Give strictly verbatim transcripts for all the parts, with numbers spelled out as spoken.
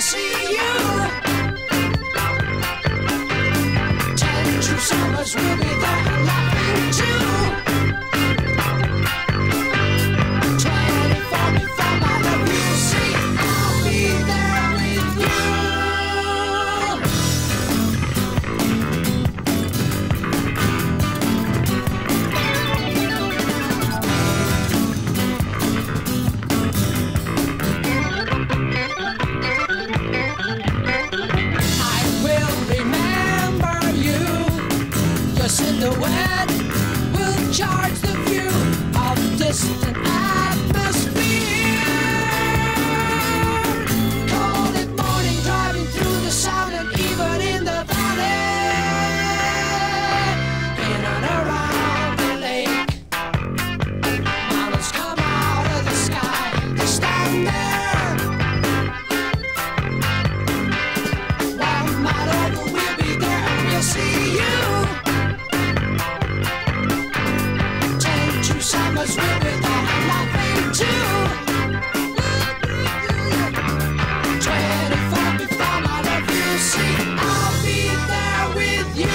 see you. Ten true summers will be there laughing too. Twenty-four before my love you'll see. I'll be there with you. Silhouette will charge the view of distant atmosphere. Cold at morning, driving through the sound and even in the valley. In and around the lake, mountains come out of the sky. They stand there. One mile over, we'll be there and we'll see you. Summers will be there laughing too. Twenty-four before my love you'll see. I'll be there with you.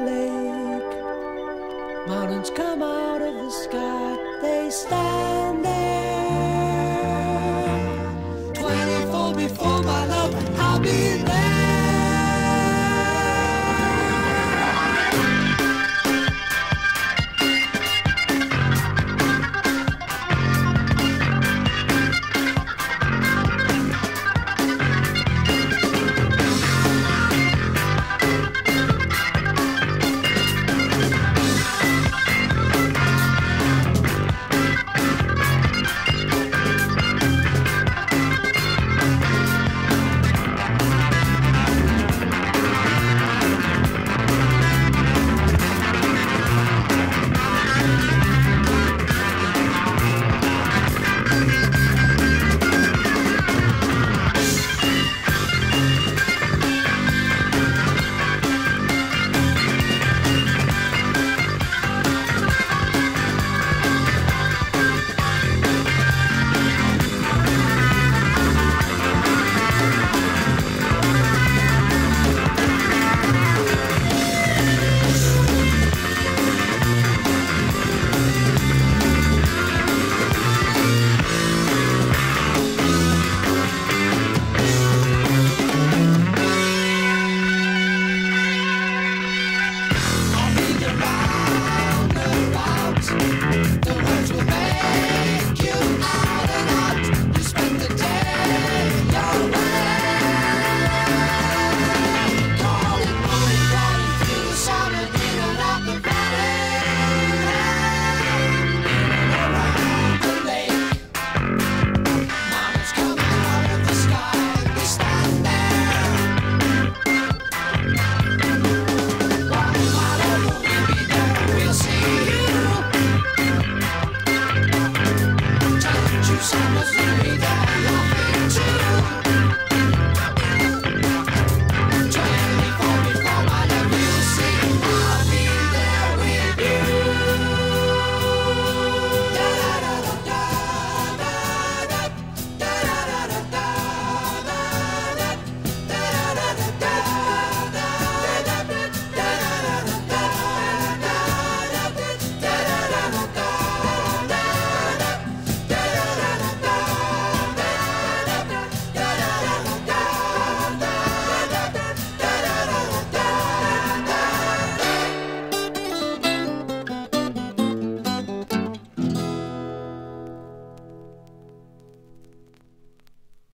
Mountains come out of the sky, they stand there.